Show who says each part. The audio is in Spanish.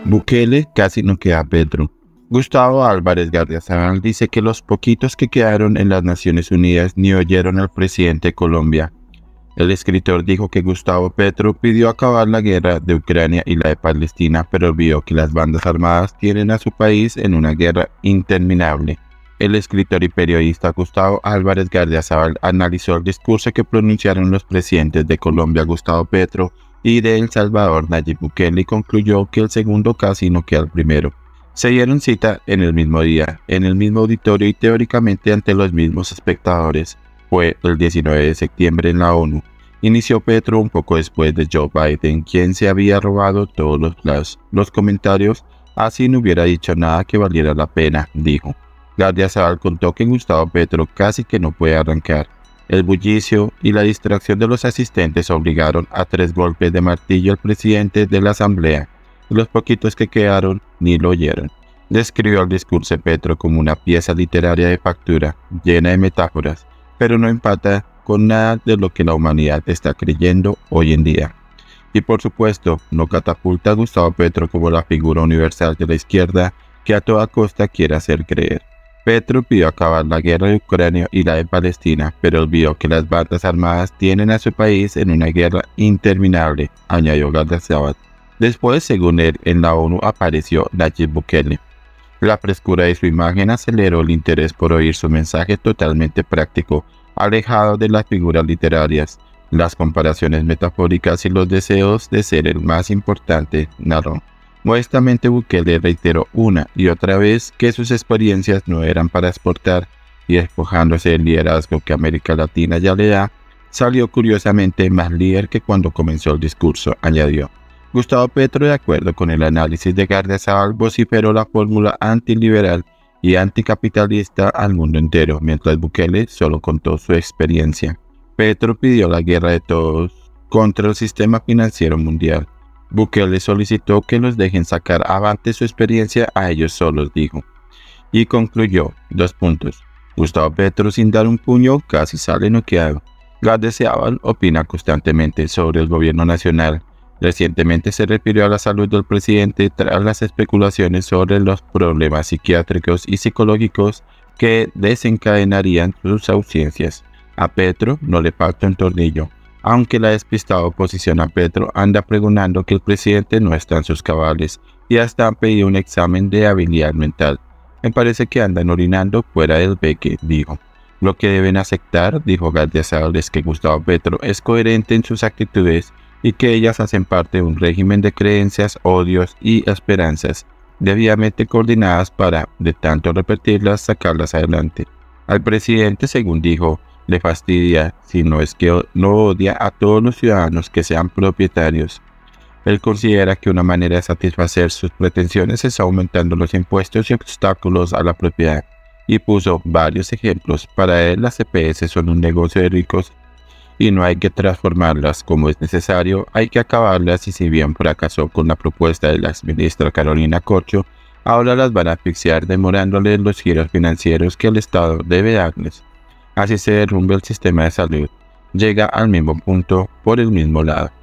Speaker 1: Bukele casi no queda a Petro. Gustavo Álvarez Gardiazabal dice que los poquitos que quedaron en las Naciones Unidas ni oyeron al presidente de Colombia. El escritor dijo que Gustavo Petro pidió acabar la guerra de Ucrania y la de Palestina, pero olvidó que las bandas armadas tienen a su país en una guerra interminable. El escritor y periodista Gustavo Álvarez Gardiazabal analizó el discurso que pronunciaron los presidentes de Colombia, Gustavo Petro, y de El Salvador, Nayib Bukele, y concluyó que el segundo casi no queda al primero. Se dieron cita en el mismo día, en el mismo auditorio y teóricamente ante los mismos espectadores. Fue el 19 de septiembre en la ONU. Inició Petro un poco después de Joe Biden, quien se había robado todos los comentarios, así no hubiera dicho nada que valiera la pena, dijo. Gardiazabal contó que Gustavo Petro casi que no puede arrancar. El bullicio y la distracción de los asistentes obligaron a 3 golpes de martillo al presidente de la asamblea. Los poquitos que quedaron ni lo oyeron. Describió el discurso de Petro como una pieza literaria de factura, llena de metáforas, pero no empata con nada de lo que la humanidad está creyendo hoy en día. Y por supuesto, no catapulta a Gustavo Petro como la figura universal de la izquierda que a toda costa quiere hacer creer. Petro pidió acabar la guerra de Ucrania y la de Palestina, pero olvidó que las bandas armadas tienen a su país en una guerra interminable, añadió Gardiazabal. Después, según él, en la ONU apareció Nayib Bukele. La frescura de su imagen aceleró el interés por oír su mensaje totalmente práctico, alejado de las figuras literarias, las comparaciones metafóricas y los deseos de ser el más importante, narró. Modestamente Bukele reiteró una y otra vez que sus experiencias no eran para exportar y despojándose del liderazgo que América Latina ya le da, salió curiosamente más líder que cuando comenzó el discurso, añadió. Gustavo Petro, de acuerdo con el análisis de Gardiazabal, vociferó la fórmula antiliberal y anticapitalista al mundo entero, mientras Bukele solo contó su experiencia. Petro pidió la guerra de todos contra el sistema financiero mundial. Bukele solicitó que los dejen sacar avante su experiencia a ellos solos, dijo. Y concluyó, 2 puntos. Gustavo Petro, sin dar un puño, casi sale noqueado. Gardiazabal opina constantemente sobre el gobierno nacional. Recientemente se refirió a la salud del presidente tras las especulaciones sobre los problemas psiquiátricos y psicológicos que desencadenarían sus ausencias. A Petro no le falta un tornillo, aunque la despistada oposición a Petro anda pregonando que el presidente no está en sus cabales y hasta han pedido un examen de habilidad mental. Me parece que andan orinando fuera del beque, dijo. Lo que deben aceptar, dijo Gardiazabal, es que Gustavo Petro es coherente en sus actitudes y que ellas hacen parte de un régimen de creencias, odios y esperanzas, debidamente coordinadas para, de tanto repetirlas, sacarlas adelante. Al presidente, según dijo, le fastidia, si no es que no odia a todos los ciudadanos que sean propietarios. Él considera que una manera de satisfacer sus pretensiones es aumentando los impuestos y obstáculos a la propiedad, y puso varios ejemplos. Para él, las EPS son un negocio de ricos y no hay que transformarlas como es necesario, hay que acabarlas, y si bien fracasó con la propuesta de la exministra Carolina Corcho, ahora las van a asfixiar demorándoles los giros financieros que el Estado debe darles. Así se derrumba el sistema de salud, llega al mismo punto por el mismo lado.